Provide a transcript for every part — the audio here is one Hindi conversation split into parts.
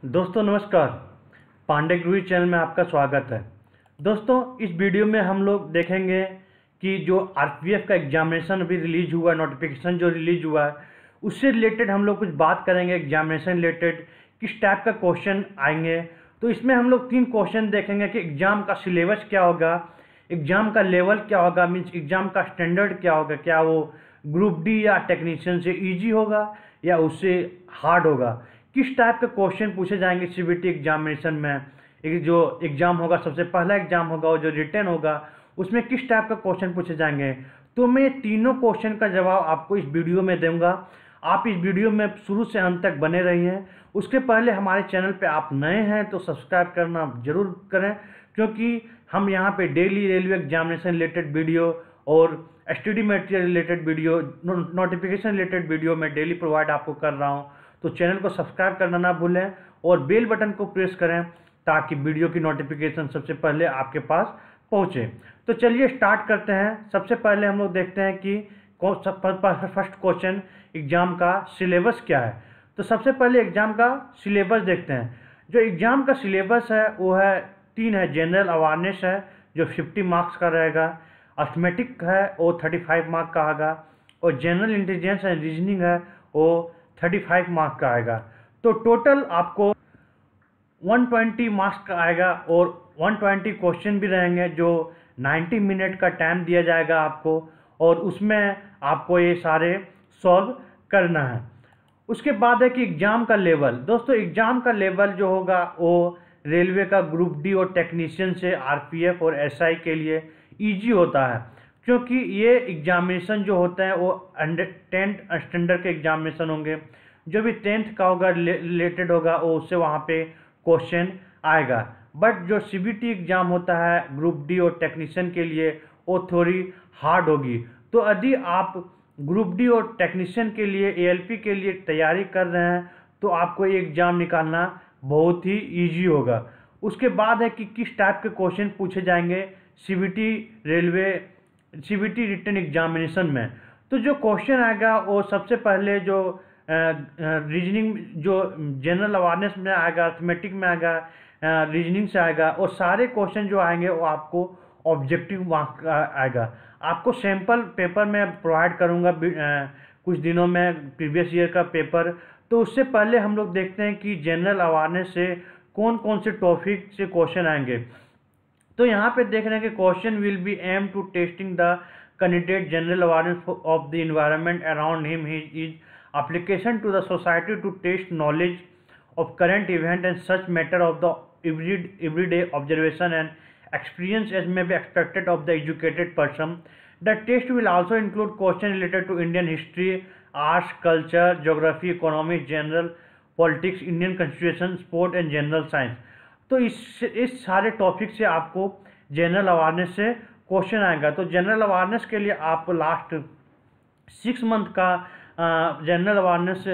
दोस्तों नमस्कार। पांडे गुरु चैनल में आपका स्वागत है। दोस्तों इस वीडियो में हम लोग देखेंगे कि जो आरपीएफ का एग्जामिनेशन अभी रिलीज हुआ है, नोटिफिकेशन जो रिलीज हुआ है उससे रिलेटेड हम लोग कुछ बात करेंगे। एग्जामिनेशन रिलेटेड किस टाइप का क्वेश्चन आएंगे, तो इसमें हम लोग 3 क्वेश्चन देखेंगे कि एग्ज़ाम का सिलेबस क्या होगा, एग्ज़ाम का लेवल क्या होगा, मीन्स एग्ज़ाम का स्टैंडर्ड क्या होगा, क्या वो ग्रुप डी या टेक्नीशियन से ईजी होगा या उससे हार्ड होगा, किस टाइप के क्वेश्चन पूछे जाएंगे सीबीटी एग्जामिनेशन में। एक जो एग्ज़ाम होगा, सबसे पहला एग्ज़ाम होगा और जो रिटन होगा उसमें किस टाइप का क्वेश्चन पूछे जाएंगे। तो मैं तीनों क्वेश्चन का जवाब आपको इस वीडियो में दूंगा। आप इस वीडियो में शुरू से अंत तक बने रहिए। उसके पहले हमारे चैनल पे आप नए हैं तो सब्सक्राइब करना जरूर करें, क्योंकि हम यहाँ पे daily railway examination related video और study material related video, notification related video मैं डेली प्रोवाइड आपको कर रहा हूँ। तो चैनल को सब्सक्राइब करना ना भूलें और बेल बटन को प्रेस करें ताकि वीडियो की नोटिफिकेशन सबसे पहले आपके पास पहुँचे। तो चलिए स्टार्ट करते हैं। सबसे पहले हम लोग देखते हैं कि फर्स्ट क्वेश्चन एग्ज़ाम का सिलेबस क्या है। तो सबसे पहले एग्ज़ाम का सिलेबस देखते हैं। जो एग्ज़ाम का सिलेबस है वो है 3 है। जनरल अवेयरनेस है जो 50 मार्क्स का रहेगा, अर्थमेटिक है वो 35 मार्क का आएगा, और जनरल इंटेलिजेंस एंड रीजनिंग है वो 35 मार्क का आएगा। तो टोटल आपको 120 मार्क्स का आएगा और 120 क्वेश्चन भी रहेंगे जो 90 मिनट का टाइम दिया जाएगा आपको, और उसमें आपको ये सारे सॉल्व करना है। उसके बाद है कि एग्ज़ाम का लेवल। दोस्तों एग्ज़ाम का लेवल जो होगा वो रेलवे का ग्रुप डी और टेक्नीशियन से आरपीएफ और एसआई के लिए इजी होता है, क्योंकि ये एग्जामिनेशन जो होते हैं वो 10th स्टैंडर्ड के एग्जामिनेशन होंगे। जो भी 10th का होगा रिलेटेड होगा वो उससे वहाँ पे क्वेश्चन आएगा। बट जो सीबीटी एग्ज़ाम होता है ग्रुप डी और टेक्नीशियन के लिए वो थोड़ी हार्ड होगी। तो यदि आप ग्रुप डी और टेक्नीशियन के लिए एएलपी के लिए तैयारी कर रहे हैं तो आपको ये एग्ज़ाम निकालना बहुत ही ईजी होगा। उसके बाद है कि किस टाइप के क्वेश्चन पूछे जाएंगे CBT railway CBT written examination में। तो जो क्वेश्चन आएगा वो सबसे पहले जो रीजनिंग, जो जनरल अवेयरनेस में आएगा, अर्थमेटिक में आएगा, रीजनिंग से आएगा, और सारे क्वेश्चन जो आएंगे वो आपको ऑब्जेक्टिव मार्क आएगा। आपको सैम्पल पेपर में प्रोवाइड करूँगा कुछ दिनों में, प्रीवियस ईयर का पेपर। तो उससे पहले हम लोग देखते हैं कि जनरल अवेयरनेस से कौन कौन से टॉपिक से क्वेश्चन आएंगे। तो यहाँ पे देख रहे हैं कि question will be aim to testing the candidate general awareness of the environment around him, his application to the society to test knowledge of current event and such matter of the everyday observation and experience as may be expected of the educated person. The test will also include questions related to Indian history, arts, culture, geography, economy, general politics, Indian constitution, sport and general science. तो इस सारे टॉपिक से आपको जनरल अवेयरनेस से क्वेश्चन आएगा। तो जनरल अवेयरनेस के लिए आप लास्ट 6 मंथ का जनरल अवेयरनेस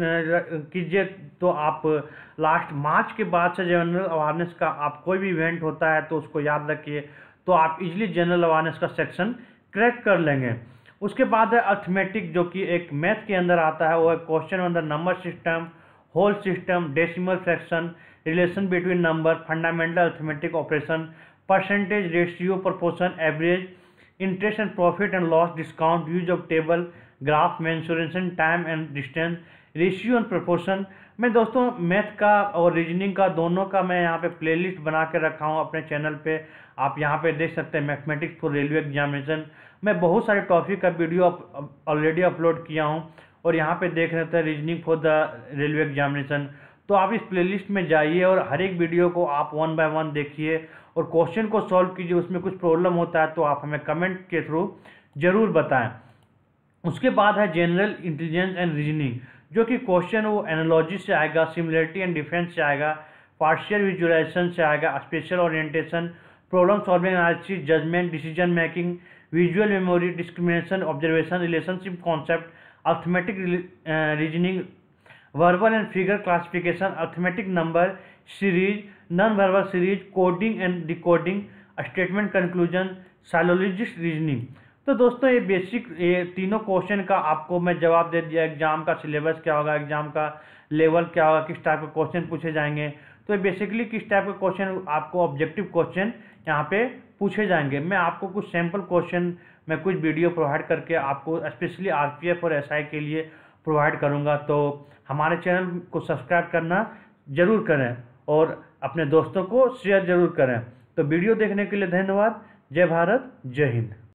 कीजिए। तो आप लास्ट मार्च के बाद से जनरल अवेयरनेस का आप कोई भी इवेंट होता है तो उसको याद रखिए, तो आप इजीली जनरल अवेयरनेस का सेक्शन क्रैक कर लेंगे। उसके बाद है अर्थमेटिक, जो कि एक मैथ के अंदर आता है। वो है question on the number system, whole system, decimal fraction, relation between number, fundamental arithmetic operation, percentage, ratio, proportion, average, interest and profit and loss, discount, use of table, graph, mensuration, time and distance, ratio and proportion. मैं दोस्तों मैथ का और रीजनिंग का दोनों का मैं यहाँ पे प्लेलिस्ट बना के रखा हूँ अपने चैनल पे। आप यहाँ पे देख सकते हैं मैथमेटिक्स फॉर रेलवे एग्जामिनेशन। मैं बहुत सारे टॉपिक का वीडियो ऑलरेडी अपलोड किया हूँ, और यहाँ पे देख रहे थे reasoning for the railway examination. तो आप इस प्लेलिस्ट में जाइए और हर एक वीडियो को आप 1 बाय 1 देखिए और क्वेश्चन को सॉल्व कीजिए। उसमें कुछ प्रॉब्लम होता है तो आप हमें कमेंट के थ्रू जरूर बताएं। उसके बाद है जनरल इंटेलिजेंस एंड रीजनिंग, जो कि क्वेश्चन वो एनालॉजी से आएगा, सिमिलरिटी एंड डिफरेंस से आएगा, पार्शियल विजुअलाइजेशन से आएगा, spatial orientation, problem solving analysis, judgement, decision making, visual memory, discrimination, observation, relationship concept, arithmetic reasoning, verbal and figure classification, arithmetic number series, non verbal series, coding and decoding, statement conclusion, syllogistic reasoning. तो दोस्तों ये बेसिक, ये तीनों क्वेश्चन का आपको मैं जवाब दे दिया। एग्जाम का सिलेबस क्या होगा, एग्जाम का लेवल क्या होगा, किस टाइप के क्वेश्चन पूछे जाएंगे। तो बेसिकली किस टाइप के क्वेश्चन आपको ऑब्जेक्टिव क्वेश्चन यहाँ पे पूछे जाएंगे। मैं आपको कुछ सैम्पल क्वेश्चन मैं कुछ वीडियो प्रोवाइड करके आपको स्पेशली आरपीएफ और एसआई के लिए प्रोवाइड करूँगा। तो हमारे चैनल को सब्सक्राइब करना ज़रूर करें और अपने दोस्तों को शेयर ज़रूर करें। तो वीडियो देखने के लिए धन्यवाद। जय भारत, जय हिंद।